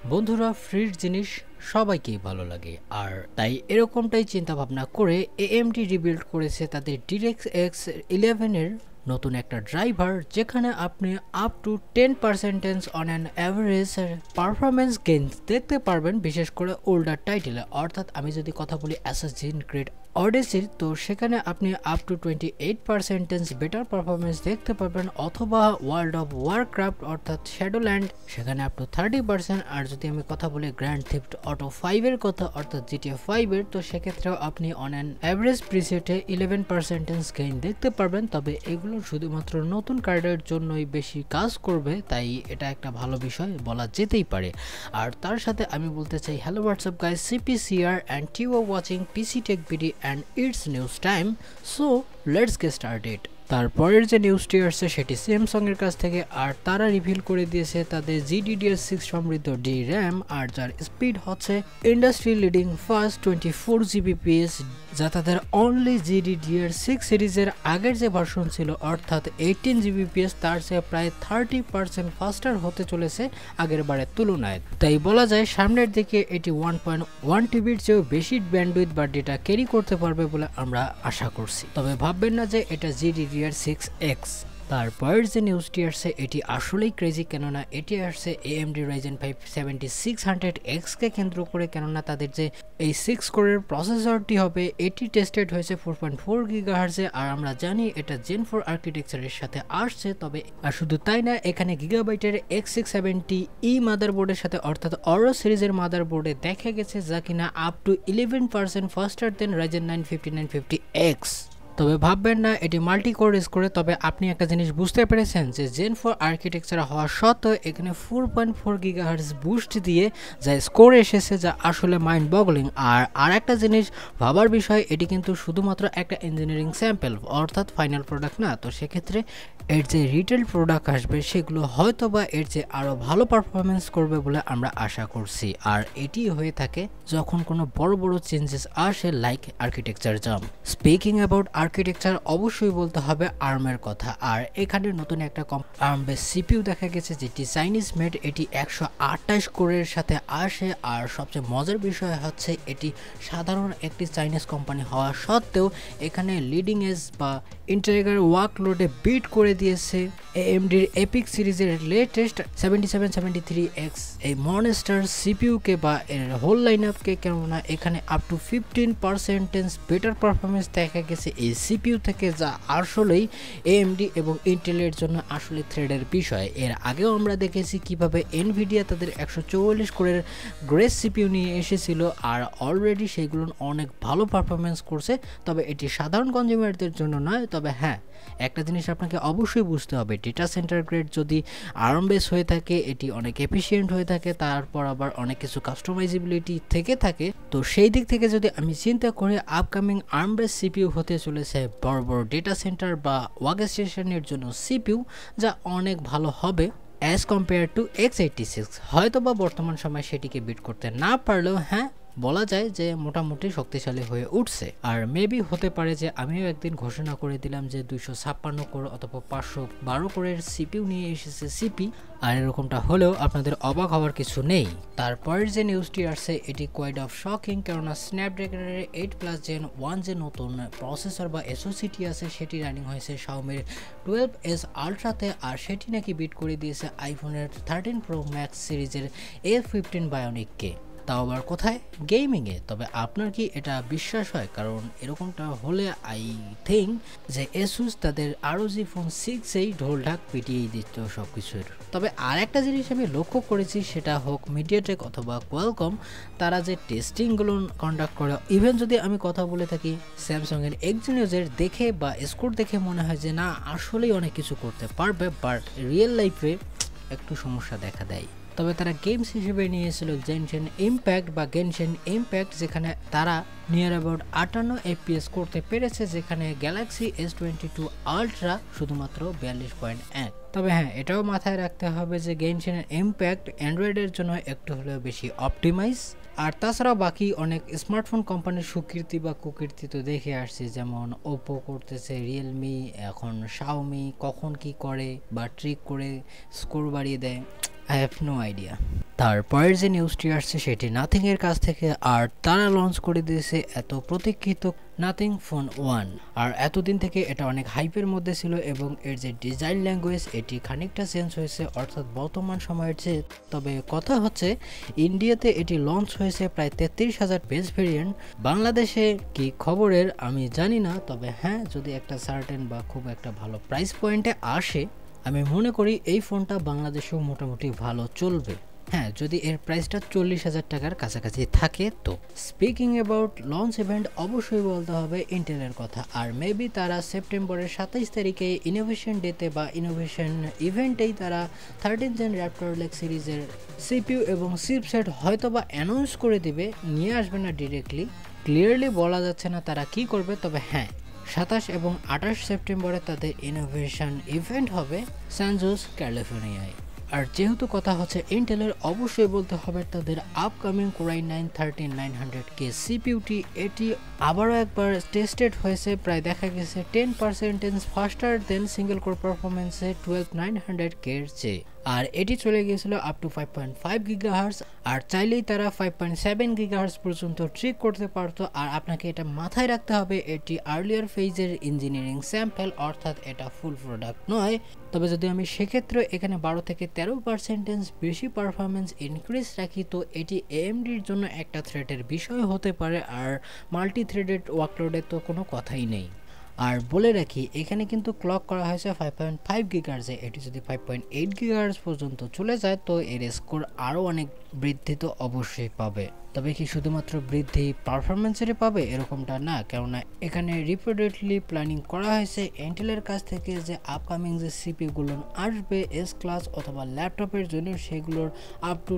বন্ধুরা ফ্রির জিনিস সবাইকেই ভালো লাগে আর তাই এরকমটাই চিন্তা ভাবনা করে AMD রিবিল্ড করেছে তাদের DirectX 11 এর নতুন একটা ড্রাইভার যেখানে আপনি up to 10% on an average performance gain দেখতে পারবেন, বিশেষ করে ওল্ডার টাইটেলে। অর্থাৎ আমি যদি কথা বলি অ্যাসাসিন ক্রিড অডিসির, তো সেখানে আপনি আপ টু 28% বেটার পারফরমেন্স দেখতে পারবেন, অথবা ওয়ার্ল্ড অফ ওয়ারক্রাফট অর্থাৎ শ্যাডোল্যান্ড সেখানে আপ টু 30%। আর যদি আমি কথা বলি গ্র্যান্ড থেফট অটো 5 এর কথা অর্থাৎ GTA 5 এর, তো সেক্ষেত্রেও আপনি অন অ্যান অ্যাভারেজ প্রিসেটে 11% গেইন দেখতে পারবেন। তবে এগুলো শুধুমাত্র নতুন কার্ডের জন্যই বেশি কাজ করবে, তাই এটা একটা ভালো বিষয় বলা যেতেই পারে। আর তার সাথে আমি বলতে চাই, hello what's up guys, CPCR and you are watching PC Tech BD and it's news time, so let's get started. তারপরের যে নিউজটি আসছে সেটি স্যামসাং এর কাছ থেকে, আর তারা রিভিল করে দিয়েছে তাদের GDDR6 সমৃদ্ধ DRAM, আর যার স্পিড হচ্ছে ইন্ডাস্ট্রি লিডিং ফাস্ট 24 Gbps, যা তাদের অনলি GDDR6 সিরিজের আগের যে ভার্সন ছিল অর্থাৎ 18 Gbps তার চেয়ে প্রায় 30% ফাস্টার হতে চলেছে আগের বারের তুলনায়। তাই বলা যায় সামনের দিকে এটি 1.1 TB'র চেয়েও বেশি ব্যান্ডউইথ বা ডেটা ক্যারি করতে পারবে বলে আমরা আশা করছি। তবে ভাববেন না যে এটা GDDR6X। তারপরের যে নিউজটি আসছে এটি আসলেই ক্রেজি, কেননা এটি আসছে AMD Ryzen 5 7600X কে কেন্দ্র করে, কেননা তাদের যে এই 6 কোরের প্রসেসরটি হবে এটি টেস্টেড হয়েছে 4.4 GHz এ, আর আমরা জানি এটা Gen 4 আর্কিটেকচারের সাথে আসছে। তবে আর শুধু তাই না, এখানে গিগাবাইটের X670E মাদারবোর্ডের সাথে অর্থাৎ অরো সিরিজের মাদারবোর্ডে দেখা গেছে, যা কিনা up to 11% faster than Ryzen 9 5950X। তবে ভাববেন না এটি মাল্টি কোর ইউজ করে, তবে আপনি একটা জিনিস বুঝতে পেরেছেন যে Gen 4 আর্কিটেকচার হওয়া সত্ত্বেও এখানে 4.4 GHz বুস্ট দিয়ে যা স্কোর এসেছে, যা আসলে মাইন্ড বগলিং। আর একটা জিনিস ভাবার বিষয়, এটি কিন্তু শুধুমাত্র একটা ইঞ্জিনিয়ারিং স্যাম্পল অর্থাৎ ফাইনাল প্রোডাক্ট না। তো সেক্ষেত্রে এর যে রিটেল প্রোডাক্ট আসবে সেগুলো হয়তো বা এর যে আরও ভালো পারফরমেন্স করবে বলে আমরা আশা করছি। আর এটি হয়ে থাকে যখন কোনো বড় বড় চেঞ্জেস আসে, like architecture jump. Speaking about architecture অবশ্যই বলতে হবে আর্মের কথা। আর এখানে নতুন একটা আর্ম বেস CPU দেখা গেছে যেটি চাইনিজ মেড, এটি 128 কোরের সাথে আসে। আর সবচেয়ে মজার বিষয় হচ্ছে এটি সাধারণ একটি চাইনিজ কোম্পানি হওয়া সত্ত্বেও এখানে লিডিং এজ বা ইন্টেগ্রাল ওয়ার্কলোডে বিট করে দিয়েছে AMDর EPYC সিরিজের লেটেস্ট 7773X এই মনস্টার CPU কে বা এর হোল লাইন আপকে, কেননা এখানে আপ টু 15% বেটার পারফরমেন্স দেখা গেছে এই CPU থেকে, যা আসলেই AMD এবং ইন্টেলের জন্য আসলে থ্রেডের বিষয়। এর আগেও আমরা দেখেছি কিভাবে এনভিডিয়া তাদের 144 কোরের গ্রেস CPU নিয়ে এসেছিল, আর অলরেডি সেগুলো অনেক ভালো পারফরমেন্স করছে। তবে এটি সাধারণ কনজিউমারদের জন্য নয়। তবে হ্যাঁ, একটা জিনিস আপনাকে অবশ্যই বুঝতে হবে, ডেটা সেন্টার গ্রেড যদি আর্ম বেস হয়ে থাকে এটি অনেক এফিশিয়েন্ট হয়ে থাকে, তারপর আবার অনেক কিছু কাস্টমাইজেবিলিটি থেকে থাকে। তো সেই দিক থেকে যদি আমি চিন্তা করি, আপকামিং আর্ম বেস CPU হতে চলেছে বড় বড় ডেটা সেন্টার বা ওয়ার্ক স্টেশনের জন্য CPU, যা অনেক ভালো হবে অ্যাজ কম্পেয়ার টু X86। হয়তো বা বর্তমান সময় সেটিকে বিট করতে না পারলেও হ্যাঁ বলা যায় যে মোটামুটি শক্তিশালী হয়ে উঠছে। আর মেবি হতে পারে যে আমিও একদিন ঘোষণা করে দিলাম যে 256 কোর অথবা 512 কোরের CPU নিয়ে এসেছে সিপি, আর এরকমটা হলেও আপনাদের অবাক হওয়ার কিছু নেই। তারপরের যে নিউজটি আসছে এটি কোয়াইট অফ শকিং, কেননা স্ন্যাপড্রাগনের 8+ Gen 1 যে নতুন প্রসেসর বা SoCটি আছে সেটি রানিং হয়েছে Xiaomiর 12S আলট্রাতে, আর সেটি নাকি বিট করে দিয়েছে আইফোনের 13 Pro Max সিরিজের A15 বায়োনিককে, তাও আবার কোথায়, গেমিংয়ে। তবে আপনার কি এটা বিশ্বাস হয়? কারণ এরকমটা হলে আই থিঙ্ক যে এসুস তাদের ROG Phone 6এই ঢোলঢাক পিটিয়েই দিত সব কিছুর। তবে আর একটা জিনিস আমি লক্ষ্য করেছি, সেটা হোক মিডিয়াটেক অথবা কোয়ালকম, তারা যে টেস্টিংগুলো কন্ডাক্ট করে, ইভেন যদি আমি কথা বলে থাকি স্যামসাংয়ের এক্সিনিউজের দেখে বা স্কোর দেখে মনে হয় যে না আসলেই অনেক কিছু করতে পারবে, বাট রিয়েল লাইফে একটু সমস্যা দেখা দেয়। তবে তারা গেমস হিসেবে নিয়েছিল গেনশেন ইম্প্যাক্ট, যেখানে তারা নিয়ার অ্যাবাউট 58 FPS করতে পেরেছে, যেখানে গ্যালাক্সি S22 আলট্রা শুধুমাত্র 42.1। তবে হ্যাঁ, এটাও মাথায় রাখতে হবে যে গেনশিনের ইম্প্যাক্ট অ্যান্ড্রয়েডের জন্য একটু হলেও বেশি অপটিমাইজ। আর তাছাড়াও বাকি অনেক স্মার্টফোন কোম্পানির সুকীর্তি বা কুকীর্তি তো দেখে আসছি, যেমন ওপো করতেছে, রিয়েলমি, এখন শাওমি কখন কি করে বা ট্রিক করে স্কোর বাড়িয়ে দেয়, আই হ্যাভ নো আইডিয়া। তারপরের যে নিউজটি আসছে সেটি নাথিং এর কাছ থেকে, আর তারা লঞ্চ করে দিয়েছে এত প্রতীক্ষিত নাথিং ফোন 1। আর এতদিন থেকে এটা অনেক হাইপের মধ্যে ছিল এবং এর যে ডিজাইন ল্যাঙ্গুয়েজ এটি খানিকটা চেঞ্জ হয়েছে, অর্থাৎ বর্তমান সময়ের চেয়ে। তবে কথা হচ্ছে ইন্ডিয়াতে এটি লঞ্চ হয়েছে প্রায় 33,000 বেস ভেরিয়েন্ট। বাংলাদেশে কি খবরের আমি জানি না, তবে হ্যাঁ, যদি একটা সার্টেন বা খুব একটা ভালো প্রাইস পয়েন্টে আসে, আমি মনে করি এই ফোনটা বাংলাদেশেও মোটামুটি ভালো চলবে। হ্যাঁ, যদি এর প্রাইসটা 40,000 টাকার কাছাকাছি থাকে। তো স্পিকিং অ্যাবাউট লঞ্চ ইভেন্ট, অবশ্যই বলতে হবে ইন্টেলের কথা। আর মেবি তারা সেপ্টেম্বরের 27 তারিখে ইনোভেশন ডেতে বা ইনোভেশন ইভেন্টেই তারা 13th Gen Raptor Lake সিরিজের সিপিইউ এবং চিপসেট হয়তো বা অ্যানাউন্স করে দিবে, নিয়ে আসবে না ডিরেক্টলি। ক্লিয়ারলি বলা যাচ্ছে না তারা কি করবে। তবে হ্যাঁ, 27 এবং 28 সেপ্টেম্বরে তাদের ইনোভেশন ইভেন্ট হবে স্যান জোস, ক্যালিফোর্নিয়ায়। আর যেহেতু কথা হচ্ছে ইন্টেলের, অবশ্যই বলতে হবে তাদের আপকামিং Core i9 13900K সিপিইউটি, এটি আবারও একবার টেস্টেড হয়েছে, প্রায় দেখা গেছে 10% ফাস্টার দেন সিঙ্গেল কোর পারফরমেন্সে 12900K এর চেয়ে। আর এটি চলে গিয়েছিল আপ টু 5.5 GHz, আর চাইলেই তারা 5.7 GHz পর্যন্ত ট্রিক করতে পারতো। আর আপনাকে এটা মাথায় রাখতে হবে এটি আর্লিয়ার ফেজের ইঞ্জিনিয়ারিং স্যাম্পল, অর্থাৎ এটা ফুল প্রোডাক্ট নয়। তবে যদি আমি সেক্ষেত্রে এখানে 12 থেকে 13% বেশি পারফরমেন্স ইনক্রিজ রাখি, তো এটি AMDর জন্য একটা থ্রেটের বিষয় হতে পারে। আর মাল্টি থ্রেডেড ওয়ার্কলোডে তো কোনো কথাই নেই। আর বলে রাখি, এখানে কিন্তু ক্লক করা হয়েছে 5.5 GHz, এটি যদি 5.8 GHz পর্যন্ত চলে যায় তো এর স্কোর আরও অনেক বৃদ্ধি তো অবশ্যই পাবে। তবে কি শুধুমাত্র বৃদ্ধি পারফরমেন্সেরই পাবে এরকমটা না, কেননা এখানে রিপিটেডলি প্ল্যানিং করা হয়েছে ইন্টেলের কাছ থেকে যে আপকামিং যে সিপিইউগুলো আসবে এস ক্লাস অথবা ল্যাপটপের জন্য, সেগুলোর আপ টু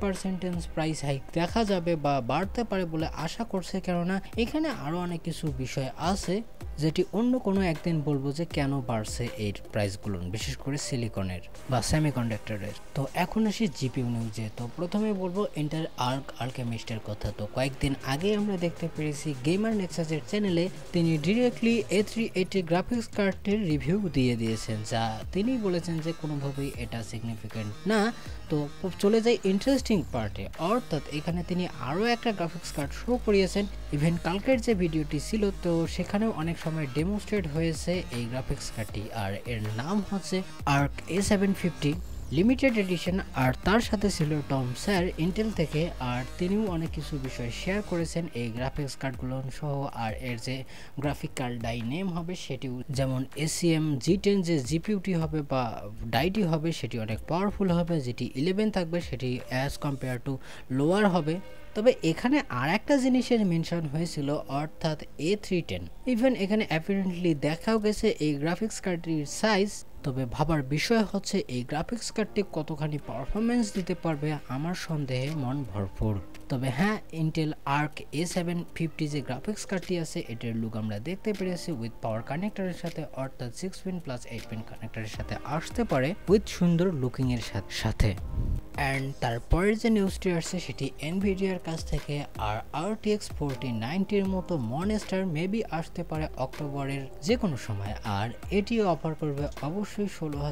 20% প্রাইস হাইক দেখা যাবে বা বাড়তে পারে বলে আশা করছে। কেননা এখানে আরও অনেক কিছু বিষয় আছে যেটি অন্য কোনো একদিন বলবো যে কেন বাড়ছে এই প্রাইসগুলো, বিশেষ করে সিলিকনের বা সেমিকন্ডাক্টরের। তো এখন আসি জিপিইউ নিউজে। তো প্রথমে বলবো ইন্টেল আলকেমিস্টের কথা। তো কয়েকদিন আগে আমরা দেখতে পেরেছি গেমার নেক্সাসের চ্যানেলে তিনি ডিরেক্টলি A380 গ্রাফিক্স কার্ডটির রিভিউ দিয়ে দিয়েছেন, যা তিনি বলেছেন যে কোনোভাবেই এটা সিগনিফিক্যান্ট না। তো চলে যায় ইন্টারেস্টিং পার্টে, অর্থাৎ এখানে তিনি আরও একটা গ্রাফিক্স কার্ড শো করিয়েছেন। ইভেন কালকের যে ভিডিওটি ছিল তো সেখানেও অনেক সময় ডেমনস্ট্রেট হয়েছে এই গ্রাফিক্স কার্ডটি, আর এর নাম হচ্ছে আর্ক A750 লিমিটেড এডিশন। আর তার সাথে ছিল টম স্যার ইন্টেল থেকে, আর তিনিও অনেক কিছু বিষয় শেয়ার করেছেন এই গ্রাফিক্স কার্ডগুলো সহ। আর এর যে গ্রাফিক কার্ড ডাই নেম হবে সেটিও, যেমন ACM G10 যে জিপিইউটি হবে বা ডাইটি হবে সেটি অনেক পাওয়ারফুল হবে, যেটি 11 থাকবে সেটি অ্যাজ কম্পেয়ার টু লোয়ার হবে। তবে এখানে আর একটা জিনিসের মেনশন হয়েছিল, অর্থাৎ A310। ইভেন এখানে অ্যাপারেন্টলি দেখাও গেছে এই গ্রাফিক্স কার্ডটির সাইজ। তবে ভাবার বিষয় হচ্ছে এই গ্রাফিক্স কার্ডটি কতখানি পারফরমেন্স দিতে পারবে, আমার সন্দেহে মন ভরপুর। তবে হ্যাঁ, ইন্টেল আর্ক A750 যে গ্রাফিক্স কার্ডটি আছে এটার লুক আমরা দেখতে পেরেছি উইথ পাওয়ার কানেক্টরের সাথে, অর্থাৎ 6 পিন প্লাস 8 পিন কানেক্টরের সাথে আসতে পারে উইথ সুন্দর লুকিং এর সাথে। অ্যান্ড তারপরের যে নিউজটি আসছে সেটি এনভিডিয়ার কাছ থেকে। আর RTX 4090-র মতো মনস্টার মেবি আসতে পারে অক্টোবরের যে কোনো সময়, আর এটিও অফার করবে অবশ্যই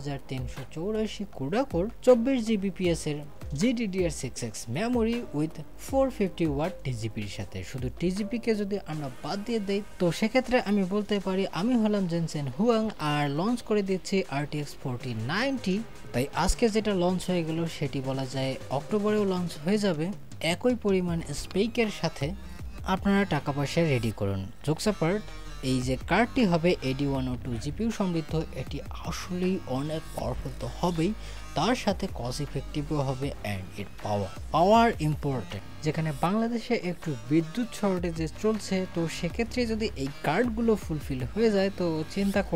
16,384 কোর 24 এর GDDR6X মেমোরি উইথ 450 ওয়াট টিজিপির সাথে। শুধু টিজিপিকে যদি আমরা বাদ দিয়ে দেই তো সেক্ষেত্রে আমি বলতে পারি আমি হলাম জেনসেন হুয়াং, আর লঞ্চ করে দিচ্ছি RTX 4090। তাই আজকে যেটা লঞ্চ হয়ে গেল সেটি বলা যায় অক্টোবরেও লঞ্চ হয়ে যাবে একই পরিমাণ স্পেকের সাথে। আপনারা টাকা পয়সা রেডি করুন। জোকসাপার্ট, এই যে কার্ডটি হবে AD102 জিপিইউ সমৃদ্ধ, এটি আসলেই অনেক পাওয়ারফুল তো হবেই, তার সাথে কস্ট ইফেক্টিভও হবে। অ্যান্ড এর পাওয়ার ইম্পর্টেন্ট, যেখানে বাংলাদেশে একটু বিদ্যুৎ শর্টেজে চলছে, তো সেক্ষেত্রে যদি এই কার্ডগুলো ফুলফিল হয়ে যায় তো চিন্তা করুন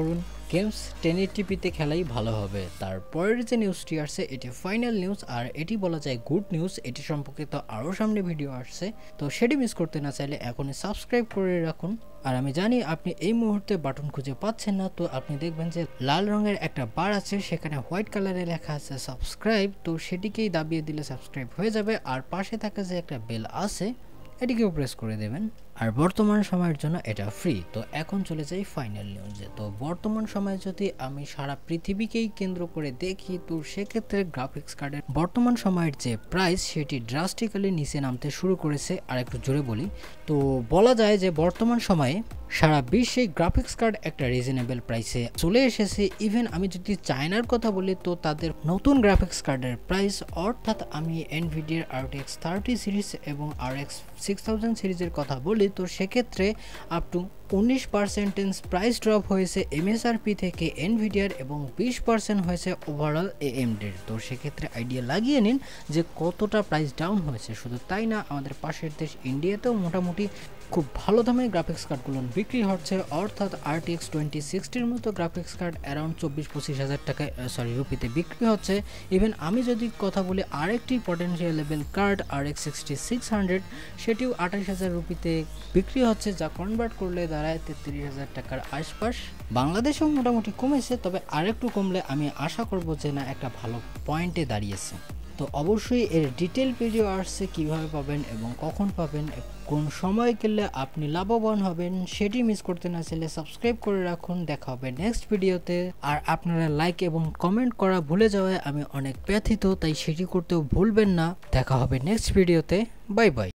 গেমস 1080p খেলাই ভালো হবে। তারপরের যে নিউজটি আসছে এটি ফাইনাল নিউজ, আর এটি বলা যায় গুড নিউজ। এটি সম্পর্কিত আরও সামনে ভিডিও আসছে, তো সেটি মিস করতে না চাইলে এখনই সাবস্ক্রাইব করে রাখুন। আর আমি জানি আপনি এই মুহূর্তে বাটন খুঁজে পাচ্ছেন না, তো আপনি দেখবেন যে লাল রঙের একটা বার আছে, সেখানে হোয়াইট কালারে লেখা আছে সাবস্ক্রাইব, তো সেটিকেই দাবিয়ে দিলে সাবস্ক্রাইব হয়ে যাবে। আর পাশে থাকা যে একটা বেল আছে এটিকেও প্রেস করে দেবেন। আর বর্তমান সময়ের জন্য এটা ফ্রি। তো এখন চলে যাই ফাইনাল নিউজে। তো বর্তমান সময়ে যদি আমি সারা পৃথিবীকেই কেন্দ্র করে দেখি, তো সেক্ষেত্রে গ্রাফিক্স কার্ডের বর্তমান সময়ের যে প্রাইস সেটি ড্রাস্টিক্যালি নিচে নামতে শুরু করেছে। আর একটু জোরে বলি, তো বলা যায় যে বর্তমান সময়ে সারা বিশ্বে গ্রাফিক্স কার্ড একটা রিজনেবল প্রাইসে চলে এসেছে। ইভেন আমি যদি চায়নার কথা বলি, তো তাদের নতুন গ্রাফিক্স কার্ডের প্রাইস, অর্থাৎ আমি এনভিডিয়ার RTX 30 সিরিজ এবং RX 6000 সিরিজের কথা বলি, তো সেক্ষেত্রে আপ টু 19% প্রাইস ড্রপ হয়েছে MSRP থেকে এনভিডিয়ার এবং 20% হয়েছে ওভারঅল AMDর। তো সেক্ষেত্রে আইডিয়া লাগিয়ে নিন যে কতটা প্রাইস ডাউন হয়েছে। শুধু তাই না, আমাদের পাশের দেশ ইন্ডিয়াতেও মোটামুটি খুব ভালো দামে গ্রাফিক্স কার্ডগুলো বিক্রি হচ্ছে, অর্থাৎ RTX 2060 মতো গ্রাফিক্স কার্ড অ্যারাউন্ড 24-25 হাজার টাকায় রুপিতে বিক্রি হচ্ছে। ইভেন আমি যদি কথা বলি আরেকটি পটেনশিয়াল লেভেল কার্ড RX 6600, সেটিও 28,000 রুপিতে বিক্রি হচ্ছে, যা কনভার্ট করলে দাঁড়ায় 33,000 টাকার আশপাশ। বাংলাদেশেও মোটামুটি কমেছে, তবে আরেকটু কমলে আমি আশা করব যে না একটা ভালো পয়েন্টে দাঁড়িয়েছে। তো অবশ্যই এর ডিটেল ভিডিও আসছে, কিভাবে পাবেন এবং কখন পাবেন, কোন সময় গেলে আপনি লাভবান হবেন, সেটি মিস করতে না চাইলে সাবস্ক্রাইব করে রাখুন। দেখা হবে নেক্সট ভিডিওতে। আর আপনারা লাইক এবং কমেন্ট করা ভুলে যাওয়ায় আমি অনেক ব্যথিত, তাই সেটি করতেও ভুলবেন না। দেখা হবে নেক্সট ভিডিওতে। Bye by.